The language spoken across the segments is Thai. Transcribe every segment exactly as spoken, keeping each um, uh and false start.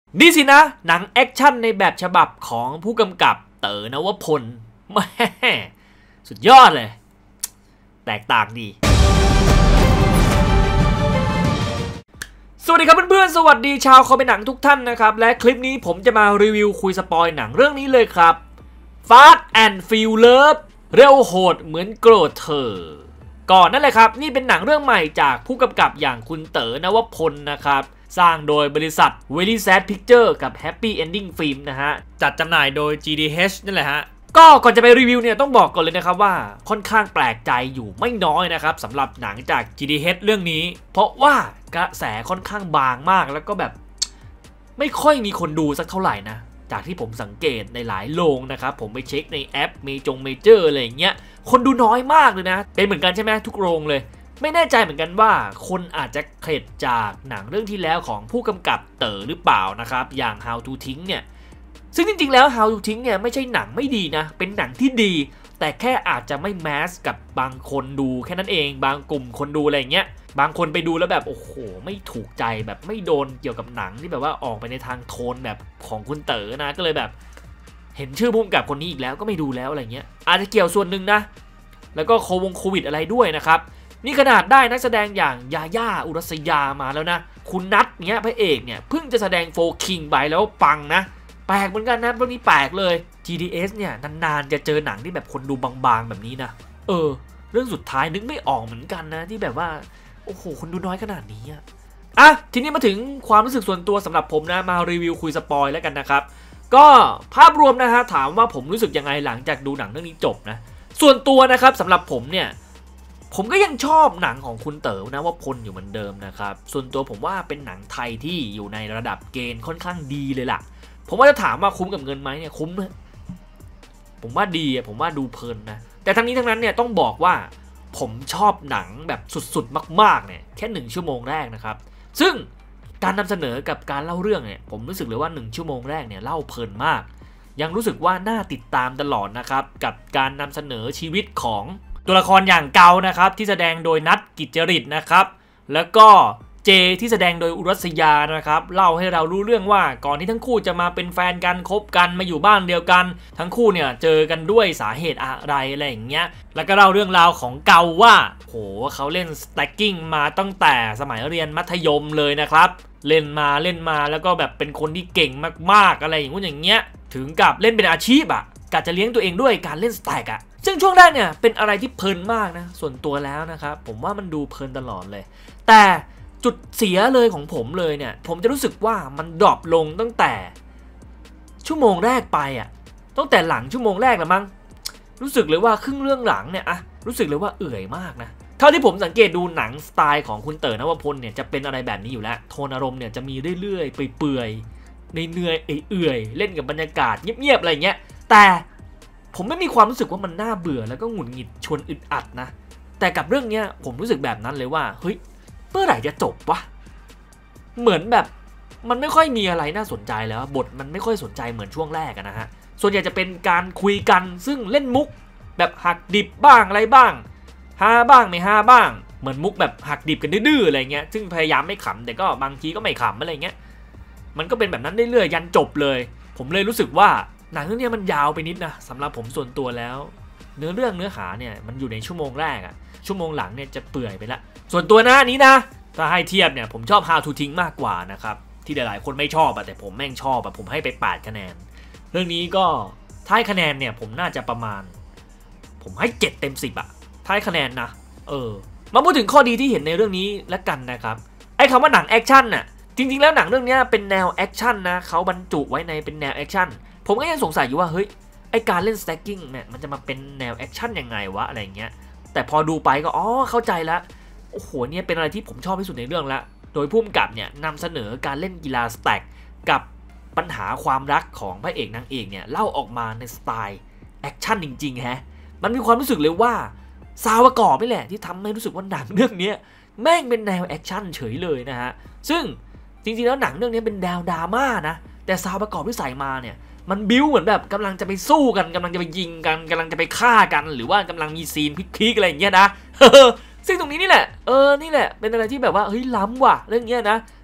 นี่สินะหนังแอคชั่นในแบบฉบับของผู้กำกับเต๋อนวพลแม่สุดยอดเลยแตกต่างดีสวัสดีครับเพื่อนๆสวัสดีชาวคอมเมนต์หนังทุกท่านนะครับและคลิปนี้ผมจะมารีวิวคุยสปอยหนังเรื่องนี้เลยครับ Fast and Furious เร็วโหดเหมือนโกรธเธอก่อนนั่นแหละครับนี่เป็นหนังเรื่องใหม่จากผู้กำกับอย่างคุณเต๋อนวพลนะครับสร้างโดยบริษัท Very Sad Picture กับ Happy Ending Film นะฮะจัดจำหน่ายโดย จี ดี เอช นั่นแหละฮะก็ก่อนจะไปรีวิวเนี่ยต้องบอกก่อนเลยนะครับว่าค่อนข้างแปลกใจอยู่ไม่น้อยนะครับสำหรับหนังจาก จี ดี เอช เรื่องนี้เพราะว่ากระแสค่อนข้างบางมากแล้วก็แบบไม่ค่อยมีคนดูสักเท่าไหร่นะจากที่ผมสังเกตในหลายโรงนะครับผมไปเช็คในแอปเมจงเมเจอร์อะไรอย่างเงี้ยคนดูน้อยมากเลยนะเป็นเหมือนกันใช่ไหมทุกโรงเลยไม่แน่ใจเหมือนกันว่าคนอาจจะเข็ดจากหนังเรื่องที่แล้วของผู้กำกับเต๋อหรือเปล่านะครับอย่าง How to ทิ้งเนี่ยซึ่งจริงๆแล้ว How to ทิ้งเนี่ยไม่ใช่หนังไม่ดีนะเป็นหนังที่ดีแต่แค่อาจจะไม่แมสกับบางคนดูแค่นั้นเองบางกลุ่มคนดูอะไรอย่างเงี้ยบางคนไปดูแล้วแบบโอ้โหไม่ถูกใจแบบไม่โดนเกี่ยวกับหนังที่แบบว่าออกไปในทางโทนแบบของคุณเต๋อนะก็เลยแบบเห็นชื่อผู้กำกับคนนี้อีกแล้วก็ไม่ดูแล้วอะไรเงี้ยอาจจะเกี่ยวส่วนหนึ่งนะแล้วก็โควงโควิดอะไรด้วยนะครับนี่ขนาดได้นักแสดงอย่างยาย่าอุรัสยามาแล้วนะคุณนัทเนี้ยพระเอกเนี่ยเพิ่งจะแสดงโฟร์คิงไปแล้วปังนะแปลกเหมือนกันนะเรื่องนี้แปลกเลย จี ดี เอส เนี่ยนานๆจะเจอหนังที่แบบคนดูบางๆแบบนี้นะเออเรื่องสุดท้ายนึกไม่ออกเหมือนกันนะที่แบบว่าโอ้โหคนดูน้อยขนาดนี้อะอ่ะทีนี้มาถึงความรู้สึกส่วนตัวสำหรับผมนะมารีวิวคุยสปอยแล้วกันนะครับก็ภาพรวมนะฮะถามว่าผมรู้สึกยังไงหลังจากดูหนังเรื่องนี้จบนะส่วนตัวนะครับสำหรับผมเนี่ยผมก็ยังชอบหนังของคุณเต๋อนะว่าพลอยู่เหมือนเดิมนะครับส่วนตัวผมว่าเป็นหนังไทยที่อยู่ในระดับเกณฑ์ค่อนข้างดีเลยล่ะผมว่าจะถามว่าคุ้มกับเงินไหมเนี่ยคุ้มนะผมว่าดีผมว่าดูเพลินนะแต่ทั้งนี้ทั้งนั้นเนี่ยต้องบอกว่าผมชอบหนังแบบสุดๆมากๆเนี่ยแค่หนึ่งชั่วโมงแรกนะครับซึ่งการนำเสนอกับการเล่าเรื่องเนี่ยผมรู้สึกเลยว่าหนึ่งชั่วโมงแรกเนี่ยเล่าเพลินมากยังรู้สึกว่าน่าติดตามตลอดนะครับกับการนำเสนอชีวิตของตัวละครอย่างเกานะครับที่แสดงโดยนัทกิจจริตนะครับแล้วก็เจที่แสดงโดยอุรัสยานะครับเล่าให้เรารู้เรื่องว่าก่อนที่ทั้งคู่จะมาเป็นแฟนกันคบกันมาอยู่บ้านเดียวกันทั้งคู่เนี่ยเจอกันด้วยสาเหตุอะไรอะไรอย่างเงี้ยแล้วก็เล่าเรื่องราวของเกาว่าโหเขาเล่นสแต็กกิ้งมาตั้งแต่สมัยเรียนมัธยมเลยนะครับเล่นมาเล่นมาแล้วก็แบบเป็นคนที่เก่งมากๆอะไรอย่างงี้อย่างเงี้ยถึงกับเล่นเป็นอาชีพอ่ะกะจะเลี้ยงตัวเองด้วยการเล่นสแต็กอ่ะซึ่งช่วงแรกเนี่ยเป็นอะไรที่เพลินมากนะส่วนตัวแล้วนะครับผมว่ามันดูเพลินตลอดเลยแต่จุดเสียเลยของผมเลยเนี่ยผมจะรู้สึกว่ามันดรอปลงตั้งแต่ชั่วโมงแรกไปอ่ะตั้งแต่หลังชั่วโมงแรกแล้วมั้งรู้สึกเลยว่าครึ่งเรื่องหลังเนี่ยอะรู้สึกเลยว่าเอื่อยมากนะเท่าที่ผมสังเกตดูหนังสไตล์ของคุณเต๋อนวพลเนี่ยจะเป็นอะไรแบบนี้อยู่แล้วโทนอารมณ์เนี่ยจะมีเรื่อยๆเปื่อยๆในเนื่อยเอื่อยๆเล่นกับบรรยากาศเงียบๆอะไรเงี้ยแต่ผมไม่มีความรู้สึกว่ามันน่าเบื่อแล้วก็หงุดหงิดชวนอึดอัดนะแต่กับเรื่องเนี้ยผมรู้สึกแบบนั้นเลยว่าเฮ้ยเมื่อไหร่จะจบวะเหมือนแบบมันไม่ค่อยมีอะไรน่าสนใจแล้วบทมันไม่ค่อยสนใจเหมือนช่วงแรกนะฮะส่วนใหญ่จะเป็นการคุยกันซึ่งเล่นมุกแบบหักดิบบ้างอะไรบ้างฮาบ้างไม่ฮาบ้างเหมือนมุกแบบหักดิบกันดื้อๆอะไรเงี้ยซึ่งพยายามไม่ขำแต่ก็บางทีก็ไม่ขำอะไรเงี้ยมันก็เป็นแบบนั้นเรื่อยๆยันจบเลยผมเลยรู้สึกว่าหนังเรื่องนี้มันยาวไปนิดนะสำหรับผมส่วนตัวแล้วเนื้อเรื่องเนื้อหาเนี่ยมันอยู่ในชั่วโมงแรกอะชั่วโมงหลังเนี่ยจะเปื่อยไปละส่วนตัวนะนี้นะถ้าให้เทียบเนี่ยผมชอบ How to ทิ้งมากกว่านะครับที่หลายๆคนไม่ชอบอะแต่ผมแม่งชอบอะผมให้ไปแปดคะแนนเรื่องนี้ก็ท้ายคะแนนเนี่ยผมน่าจะประมาณผมให้เจ็ดเต็มสิบอะท้ายคะแนนนะเออมาพูดถึงข้อดีที่เห็นในเรื่องนี้แล้วกันนะครับไอ้คำว่าหนังแอคชั่นน่ะจริงๆแล้วหนังเรื่องนี้เป็นแนวแอคชั่นนะเขาบรรจุไว้ในเป็นแนวแอคชั่นผมก็ยังสงสัยอยู่ว่าเฮ้ยไอการเล่นสแต็กกิ้งเนี่ยมันจะมาเป็นแนวแอคชั่นยังไงวะอะไรเงี้ยแต่พอดูไปก็อ๋อเข้าใจแล้วโอ้โหเนี่ยเป็นอะไรที่ผมชอบที่สุดในเรื่องละโดยผู้กำกับเนี่ยนำเสนอการเล่นกีฬาสแต็กกับปัญหาความรักของพระเอกนางเอกเนี่ยเล่าออกมาในสไตล์แอคชั่นจริงๆฮะมันมีความรู้สึกเลยว่าซาวประกอบนี่แหละที่ทำให้รู้สึกว่าหนังเรื่องนี้แม่งเป็นแนวแอคชั่นเฉยเลยนะฮะซึ่งจริงๆแล้วหนังเรื่องนี้เป็นแนวดราม่านะแต่ซาวประกอบที่ใส่มาเนี่ยมันบิ้วเหมือนแบบกำลังจะไปสู้กันกำลังจะไปยิงกันกำลังจะไปฆ่ากันหรือว่ากำลังมีซีนพลิกๆอะไรอย่างเงี้ยนะซึ่งตรงนี้นี่แหละเออนี่แหละเป็นอะไรที่แบบว่าเฮ้ยล้ำว่ะเรื่องเงี้ยนะ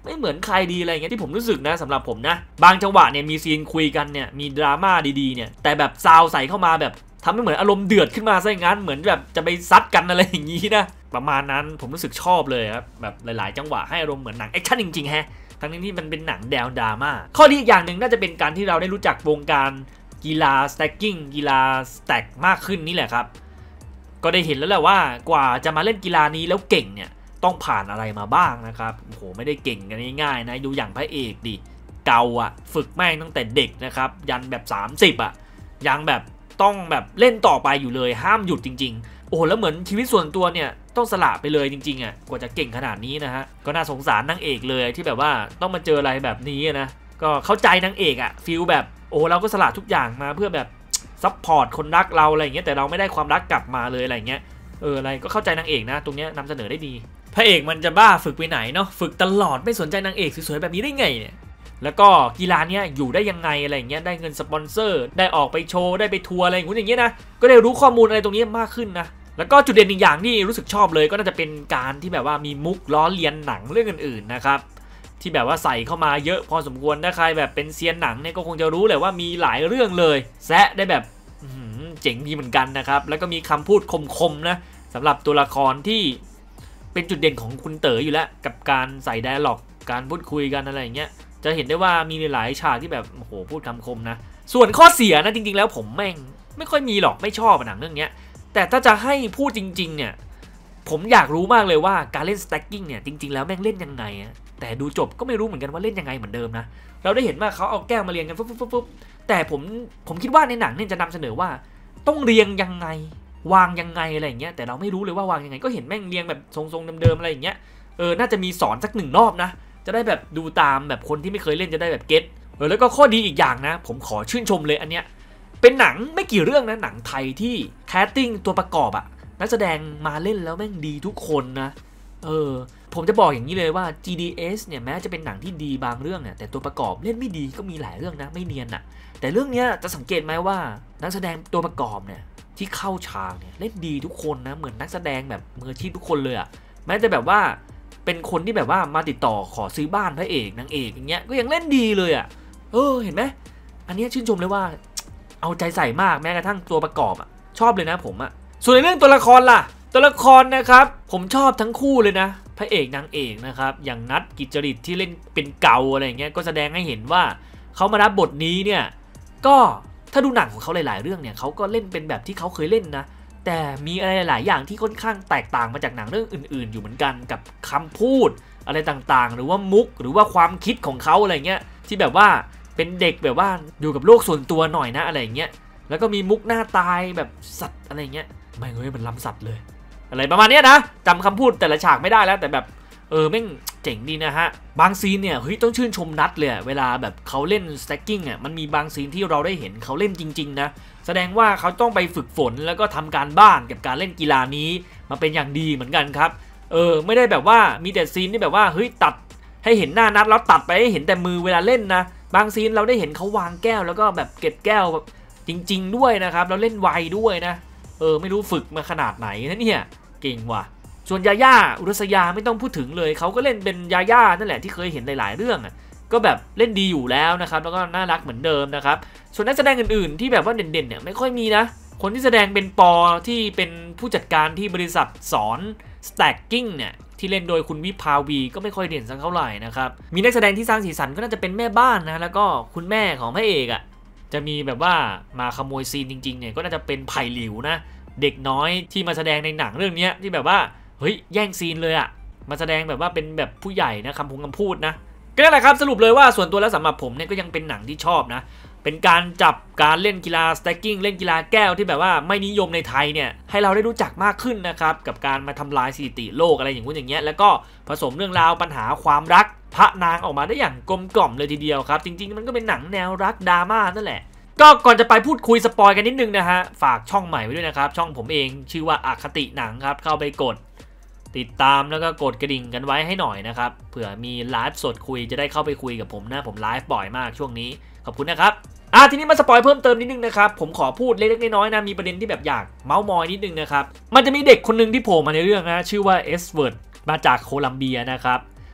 ไม่เหมือนใครดีอะไรเงี้ยที่ผมรู้สึกนะสำหรับผมนะบางจังหวะเนี่ยมีซีนคุยกันเนี่ยมีดราม่าดีๆเนี่ยแต่แบบซาวใส่เข้ามาแบบทำให้เหมือนอารมณ์เดือดขึ้นมาซะอย่างนั้นเหมือนแบบจะไปซัดกันอะไรอย่างนี้นะประมาณนั้นผมรู้สึกชอบเลยครับแบบหลายๆจังหวะให้อารมณ์เหมือนหนังแอคชั่นจริงๆแฮะทั้งนี้ที่มันเป็นหนังแนวดราม่าข้อดีอีกอย่างหนึ่งน่าจะเป็นการที่เราได้รู้จักวงการกีฬาสแต็กกิ้งกีฬาสแต็กมากขึ้นนี่แหละครับก็ได้เห็นแล้วแหละว่ากว่าจะมาเล่นกีฬานี้แล้วเก่งเนี่ยต้องผ่านอะไรมาบ้างนะครับโอ้โหไม่ได้เก่งกันง่ายๆนะดูอย่างพระเอกดิเกาอะฝึกแม่งตั้งแต่เด็กนะครับยันแบบสามสิบอะยังแบบต้องแบบเล่นต่อไปอยู่เลยห้ามหยุดจริงๆโอ้แล้วเหมือนชีวิตส่วนตัวเนี่ยต้องสละไปเลยจริงๆอะกว่าจะเก่งขนาดนี้นะฮะก็น่าสงสารนางเอกเลยที่แบบว่าต้องมาเจออะไรแบบนี้นะก็เข้าใจนางเอกอะฟีลแบบโอ้เราก็สละทุกอย่างมาเพื่อแบบซัพพอร์ตคนรักเราอะไรอย่างเงี้ยแต่เราไม่ได้ความรักกลับมาเลยอะไรอย่างเงี้ยเอออะไรก็เข้าใจนางเอกนะตรงเนี้ยนำเสนอได้ดีพระเอกมันจะบ้าฝึกไปไหนเนาะฝึกตลอดไม่สนใจนางเอกสวยๆแบบนี้ได้ไงเนี่ยแล้วก็กีฬาเนี้ยอยู่ได้ยังไงอะไรอย่างเงี้ยได้เงินสปอนเซอร์ได้ออกไปโชว์ได้ไปทัวร์อะไรอย่างเงี้ยนะก็ได้รู้ข้อมูลอะไรตรงนี้มากขึ้นนะแล้วก็จุดเด่นอีกอย่างที่รู้สึกชอบเลยก็น่าจะเป็นการที่แบบว่ามีมุกล้อเลียนหนังเรื่องอื่นๆนะครับที่แบบว่าใส่เข้ามาเยอะพอสมควรถ้าใครแบบเป็นเซียนหนังเนี่ยก็คงจะรู้เลยว่ามีหลายเรื่องเลยแซะได้แบบเจ๋งดีเหมือนกันนะครับแล้วก็มีคำพูดคมๆนะสำหรับตัวละครที่เป็นจุดเด่นของคุณเต๋ออยู่แล้วกับการใส่ไดอะล็อกการพูดคุยกันอะไรอย่างเงี้ยจะเห็นได้ว่ามีหลายฉากที่แบบโอ้โหพูดคำคมนะส่วนข้อเสียนะจริงๆแล้วผมแม่งไม่ค่อยมีหรอกไม่ชอบหนังเรื่องนี้แต่ถ้าจะให้พูดจริงๆเนี่ยผมอยากรู้มากเลยว่าการเล่น stacking เนี่ยจริงๆแล้วแม่งเล่นยังไงแต่ดูจบก็ไม่รู้เหมือนกันว่าเล่นยังไงเหมือนเดิมนะเราได้เห็นว่าเขาเอาแก้วมาเรียงกันปุ๊บๆๆแต่ผมผมคิดว่าในหนังเนี่ยจะนำเสนอว่าต้องเรียงยังไงวางยังไงอะไรอย่างเงี้ยแต่เราไม่รู้เลยว่าวางยังไงก็เห็นแม่งเรียงแบบทรงๆเดิมๆอะไรอย่างเงี้ยเออน่าจะมีสอนสักหนึ่งรอบนะจะได้แบบดูตามแบบคนที่ไม่เคยเล่นจะได้แบบเก็ตเออแล้วก็ข้อดีอีกอย่างนะผมขอชื่นชมเลยอันเนี้ยเป็นหนังไม่กี่เรื่องนะหนังไทยที่แคสติ้งตัวประกอบอะนักแสดงมาเล่นแล้วแม่งดีทุกคนนะเออผมจะบอกอย่างนี้เลยว่า จี ดี เอส เนี่ยแม้จะเป็นหนังที่ดีบางเรื่องเนี่ยแต่ตัวประกอบเล่นไม่ดีก็มีหลายเรื่องนะไม่เนียนอะแต่เรื่องนี้จะสังเกตไหมว่านักแสดงตัวประกอบเนี่ยที่เข้าฉากเนี่ยเล่นดีทุกคนนะเหมือนนักแสดงแบบมืออาชีพทุกคนเลยอะแม้จะแบบว่าเป็นคนที่แบบว่ามาติดต่อขอซื้อบ้านพระเอกนางเอกอย่างเงี้ยก็ยังเล่นดีเลยอะเออเห็นไหมอันนี้ชื่นชมเลยว่าเอาใจใส่มากแม้กระทั่งตัวประกอบอะชอบเลยนะผมอะส่วนในเรื่องตัวละครล่ะตัวละครนะครับผมชอบทั้งคู่เลยนะพระเอกนางเอกนะครับอย่างนัทกิจจริตที่เล่นเป็นเกาอะไรเงี้ยก็แสดงให้เห็นว่าเขามารับบทนี้เนี่ยก็ถ้าดูหนังของเขาหลายๆเรื่องเนี่ยเขาก็เล่นเป็นแบบที่เขาเคยเล่นนะแต่มีอะไรหลายอย่างที่ค่อนข้างแตกต่างมาจากหนังเรื่องอื่นๆอยู่เหมือนกันกับคำพูดอะไรต่างๆหรือว่ามุกหรือว่าความคิดของเขาอะไรเงี้ยที่แบบว่าเป็นเด็กแบบว่าอยู่กับโลกส่วนตัวหน่อยนะอะไรเงี้ยแล้วก็มีมุกหน้าตายแบบสัตว์อะไรเงี้ยไม่เฮ้ยมันล้ำสัตว์เลยอะไรประมาณนี้นะจำคำพูดแต่ละฉากไม่ได้แล้วแต่แบบเออแม่งเจ๋งดีนะฮะบางซีนเนี่ยเฮ้ยต้องชื่นชมนัทเลยเวลาแบบเขาเล่น stacking อ่ะมันมีบางซีนที่เราได้เห็นเขาเล่นจริงๆนะแสดงว่าเขาต้องไปฝึกฝนแล้วก็ทำการบ้านกับการเล่นกีฬานี้มาเป็นอย่างดีเหมือนกันครับเออไม่ได้แบบว่ามีแต่ซีนที่แบบว่าเฮ้ยตัดให้เห็นหน้านัทแล้วตัดไปให้เห็นแต่มือเวลาเล่นนะบางซีนเราได้เห็นเขาวางแก้วแล้วก็แบบเก็บแก้วแบบจริงๆด้วยนะครับแล้วเล่นไวด้วยนะเออไม่รู้ฝึกมาขนาดไหนนะเนี่ยเก่งว่ะส่วนยาย่าอุรัสยาไม่ต้องพูดถึงเลยเขาก็เล่นเป็นยาย่านั่นแหละที่เคยเห็นหลายๆเรื่องอ่ะก็แบบเล่นดีอยู่แล้วนะครับแล้วก็น่ารักเหมือนเดิมนะครับส่วนนักแสดงอื่นๆที่แบบว่าเด่นๆเนี่ยไม่ค่อยมีนะคนที่แสดงเป็นปอที่เป็นผู้จัดการที่บริษัทสอน stacking เนี่ยที่เล่นโดยคุณวิภาวีก็ไม่ค่อยเด่นสักเท่าไหร่นะครับมีนักแสดงที่สร้างสีสันก็น่าจะเป็นแม่บ้านนะแล้วก็คุณแม่ของพระเอกอ่ะจะมีแบบว่ามาขโมยซีนจริงๆเนี่ยก็น่าจะเป็นไผ่หลิวนะเด็กน้อยที่มาแสดงในหนังเรื่องนี้ที่แบบว่าเฮ้ยแย่งซีนเลยอะมาแสดงแบบว่าเป็นแบบผู้ใหญ่นะคำพูดคำพูดนะก็นั่นแหละครับสรุปเลยว่าส่วนตัวแล้วสำหรับผมเนี่ยก็ยังเป็นหนังที่ชอบนะเป็นการจับการเล่นกีฬา stacking เล่นกีฬาแก้วที่แบบว่าไม่นิยมในไทยเนี่ยให้เราได้รู้จักมากขึ้นนะครับกับการมาทำลายสถิติโลกอะไรอย่างงู้นอย่างเงี้ยแล้วก็ผสมเรื่องราวปัญหาความรักพระนางออกมาได้อย่างกลมกล่อมเลยทีเดียวครับจริงๆมันก็เป็นหนังแนวรักดราม่านั่นแหละก็ก่อนจะไปพูดคุยสปอยกันนิดนึงนะฮะฝากช่องใหม่ไว้ด้วยนะครับช่องผมเองชื่อว่าอคติหนังครับเข้าไปกดติดตามแล้วก็กดกระดิ่งกันไว้ให้หน่อยนะครับเผื่อมีไลฟ์สดคุยจะได้เข้าไปคุยกับผมนะผมไลฟ์บ่อยมากช่วงนี้ขอบคุณนะครับอ่ะทีนี้มาสปอยเพิ่มเติมนิดนึงนะครับผมขอพูดเล็กๆน้อยๆนะมีประเด็นที่แบบอยากเมาส์มอยนิดนึงนะครับมันจะมีเด็กคนนึงที่โผล่มาในเรื่องนะชื่อว่าเอสเวิร์ดมาจากโคลัมเบียนะครับ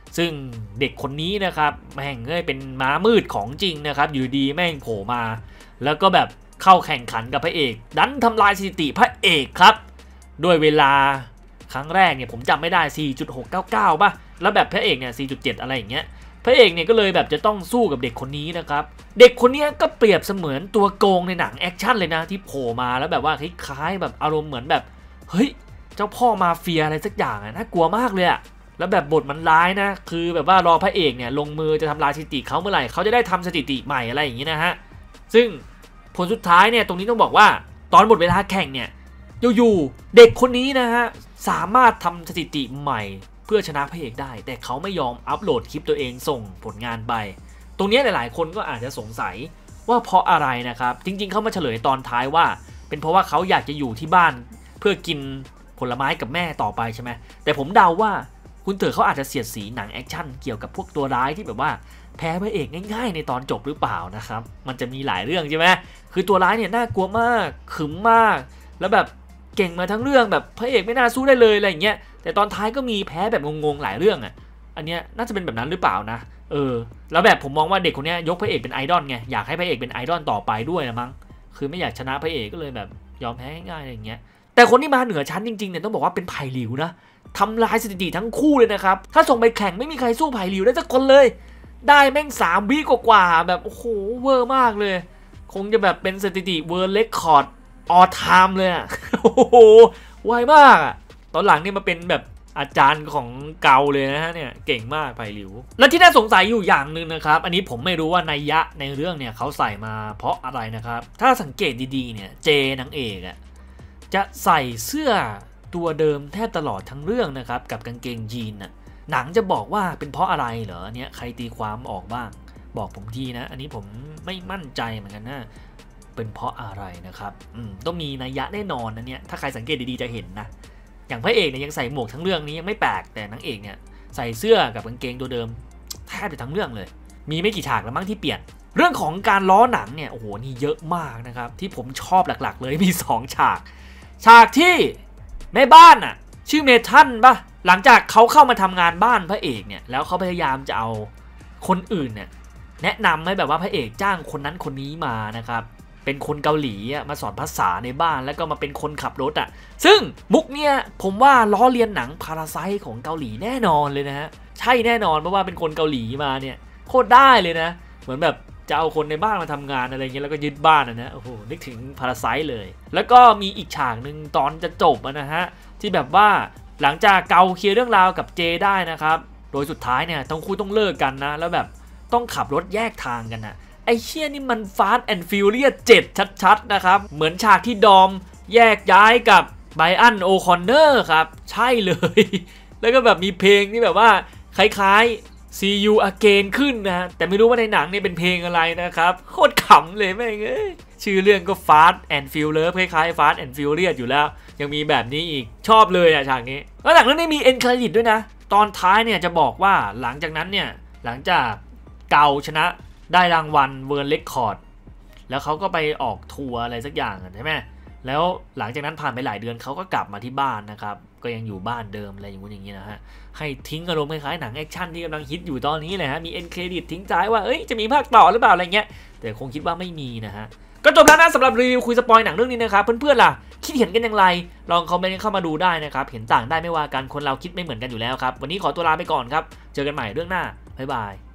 ซึ่งเด็กคนนี้นะครับแม่งเอ้ยเป็นม้ามืดของจริงนะครับอยู่ดีแม่งโผล่มาแล้วก็แบบเข้าแข่งขันกับพระเอกดันทำลายสถิติพระเอกครับด้วยเวลาครั้งแรกเนี่ยผมจำไม่ได้ สี่จุดหกเก้าเก้า ป่ะแล้วแบบพระเอกเนี่ย สี่จุดเจ็ด อะไรอย่างเงี้ยพระเอกเนี่ยก็เลยแบบจะต้องสู้กับเด็กคนนี้นะครับเด็กคนนี้ก็เปรียบเสมือนตัวโกงในหนังแอคชั่นเลยนะที่โผล่มาแล้วแบบว่าคล้ายๆแบบอารมณ์เหมือนแบบเฮ้ยเจ้าพ่อมาเฟียอะไรสักอย่างอะน่ากลัวมากเลยอะแล้วแบบบทมันร้ายนะคือแบบว่ารอพระเอกเนี่ยลงมือจะทำลายสถิติเขาเมื่อไหร่เขาจะได้ทำสถิติใหม่อะไรอย่างงี้นะฮะซึ่งผลสุดท้ายเนี่ยตรงนี้ต้องบอกว่าตอนหมดเวลาแข่งเนี่ยอยู่ๆเด็กคนนี้นะฮะสามารถทำสถิติใหม่เพื่อชนะพระเอกได้แต่เขาไม่ยอมอัปโหลดคลิปตัวเองส่งผลงานไปตรงนี้หลายๆคนก็อาจจะสงสัยว่าเพราะอะไรนะครับจริงๆเขามาเฉลยตอนท้ายว่าเป็นเพราะว่าเขาอยากจะอยู่ที่บ้านเพื่อกินผลไม้กับแม่ต่อไปใช่ไหมแต่ผมเดาว่าคุณเต๋อเขาอาจจะเสียดสีหนังแอคชั่นเกี่ยวกับพวกตัวร้ายที่แบบว่าแพ้พระเอกง่ายๆในตอนจบหรือเปล่านะครับมันจะมีหลายเรื่องใช่ไหมคือตัวร้ายเนี่ยน่ากลัวมากขึมมากแล้วแบบเก่งมาทั้งเรื่องแบบพระเอกไม่น่าสู้ได้เลยอะไรอย่างเงี้ยแต่ตอนท้ายก็มีแพ้แบบงงๆหลายเรื่องอ่ะอันเนี้ยน่าจะเป็นแบบนั้นหรือเปล่านะเออแล้วแบบผมมองว่าเด็กคนนี้ยกพระเอกเป็นไอดอลไงอยากให้พระเอกเป็นไอดอลต่อไปด้วยนะมั้งคือไม่อยากชนะพระเอกก็เลยแบบยอมแพ้ง่ายๆอะไรอย่างเงี้ยแต่คนที่มาเหนือชั้นจริงๆเนี่ยต้องบอกว่าเป็นไผ่หลิวนะทำลายสถิติทั้งคู่เลยนะครับถ้าส่งไปแข่งไม่มีใครสู้ไผ่หลิวได้สักคนเลยได้แม่งสามวิกว่าแบบโอ้โหเวอร์มากเลยคงจะแบบเป็นสถิติเวิร์ลเรคคอร์ดออลไทม์เลยอ่ะโอ้โหไวมากอ่ะตอนหลังนี่มาเป็นแบบอาจารย์ของเกาเลยนะฮะเนี่ยเก่งมากไผ่หลิวและที่น่าสงสัยอยู่อย่างหนึ่งนะครับอันนี้ผมไม่รู้ว่านัยยะในเรื่องเนี่ยเขาใส่มาเพราะอะไรนะครับถ้าสังเกตดีๆเนี่ยเจนางเอกอ่ะจะใส่เสื้อตัวเดิมแทบตลอดทั้งเรื่องนะครับกับกางเกงยีนน่ะหนังจะบอกว่าเป็นเพราะอะไรเหรอเนี่ยใครตีความออกบ้างบอกผมทีนะอันนี้ผมไม่มั่นใจเหมือนกันนะเป็นเพราะอะไรนะครับอืมต้องมีนัยยะแน่นอนนะเนี่ยถ้าใครสังเกตดีๆจะเห็นนะอย่างพระเอกเนี่ยยังใส่หมวกทั้งเรื่องนี้ยังไม่แปลกแต่นางเอกเนี่ยใส่เสื้อกับกางเกงตัวเดิมแทบจะทั้งเรื่องเลยมีไม่กี่ฉากแล้วมั้งที่เปลี่ยนเรื่องของการล้อหนังเนี่ยโอ้โหนี่เยอะมากนะครับที่ผมชอบหลักๆเลยมีสองฉากฉากที่แม่บ้านอ่ะชื่อเมทันป่ะหลังจากเขาเข้ามาทำงานบ้านพระเอกเนี่ยแล้วเขาพยายามจะเอาคนอื่นเนี่ยแนะนำให้แบบว่าพระเอกจ้างคนนั้นคนนี้มานะครับเป็นคนเกาหลีมาสอนภาษาในบ้านแล้วก็มาเป็นคนขับรถอ่ะซึ่งมุกเนี่ยผมว่าล้อเลียนหนังพาราไซต์ของเกาหลีแน่นอนเลยนะฮะใช่แน่นอนเพราะว่าเป็นคนเกาหลีมาเนี่ยโคตรได้เลยนะเหมือนแบบจะเอาคนในบ้านมาทำงานอะไรเงี้ยแล้วก็ยึดบ้านนะนะโอ้โหนึกถึงพาราไซต์เลยแล้วก็มีอีกฉากหนึ่งตอนจะจบนะฮะที่แบบว่าหลังจากเกาเคลียร์เรื่องราวกับเจได้นะครับโดยสุดท้ายเนี่ยทั้งคู่ต้องเลิกกันนะแล้วแบบต้องขับรถแยกทางกันนะไอ้เชี่ยนี่มัน Fast and Furious เจ็ดชัดๆนะครับเหมือนฉากที่ดอมแยกย้ายกับไบอันโอคอนเนอร์ครับใช่เลยแล้วก็แบบมีเพลงที่แบบว่าคล้ายๆ See You Again ขึ้นนะฮะแต่ไม่รู้ว่าในหนังนี่เป็นเพลงอะไรนะครับโคตรขำเลยแม่งเอ้ยชื่อเรื่องก็ Fast and Furious คล้ายๆ Fast and Furious อยู่แล้วยังมีแบบนี้อีกชอบเลยอะฉากนี้แล้วหลังนั้นนี่มีเอ็นเครดิตด้วยนะตอนท้ายเนี่ยจะบอกว่าหลังจากนั้นเนี่ยหลังจากเกาชนะได้รางวัลเวิร์ลเรคคอร์ดแล้วเขาก็ไปออกทัวร์อะไรสักอย่างใช่ไหมแล้วหลังจากนั้นผ่านไปหลายเดือนเขาก็กลับมาที่บ้านนะครับก็ยังอยู่บ้านเดิมอะไรอย่างงี้อย่างนี้นะฮะให้ทิ้งอารมณ์คล้ายๆหนังแอคชั่นที่กำลังฮิตอยู่ตอนนี้เลยฮะมีเอ็นเครดิตทิ้งท้ายว่าเอ้ยจะมีภาคต่อหรือเปล่าอะไรเงี้ยแต่คงคิดว่าไม่มีนะฮะก็จบแล้วนะสำหรับรีวิวคุยสปอยหนังเรื่องนี้นะครับเพื่อนๆล่ะคิดเห็นกันอย่างไรลองคอมเมนต์เข้ามาดูได้นะครับเห็นต่างได้ไม่ว่ากันคนเราคิดไม่เหมือนกันอยู่แล้วครับวันนี้ขอตัวลาไปก่อนครับเจอกันใหม่เรื่องหน้าบ๊ายบาย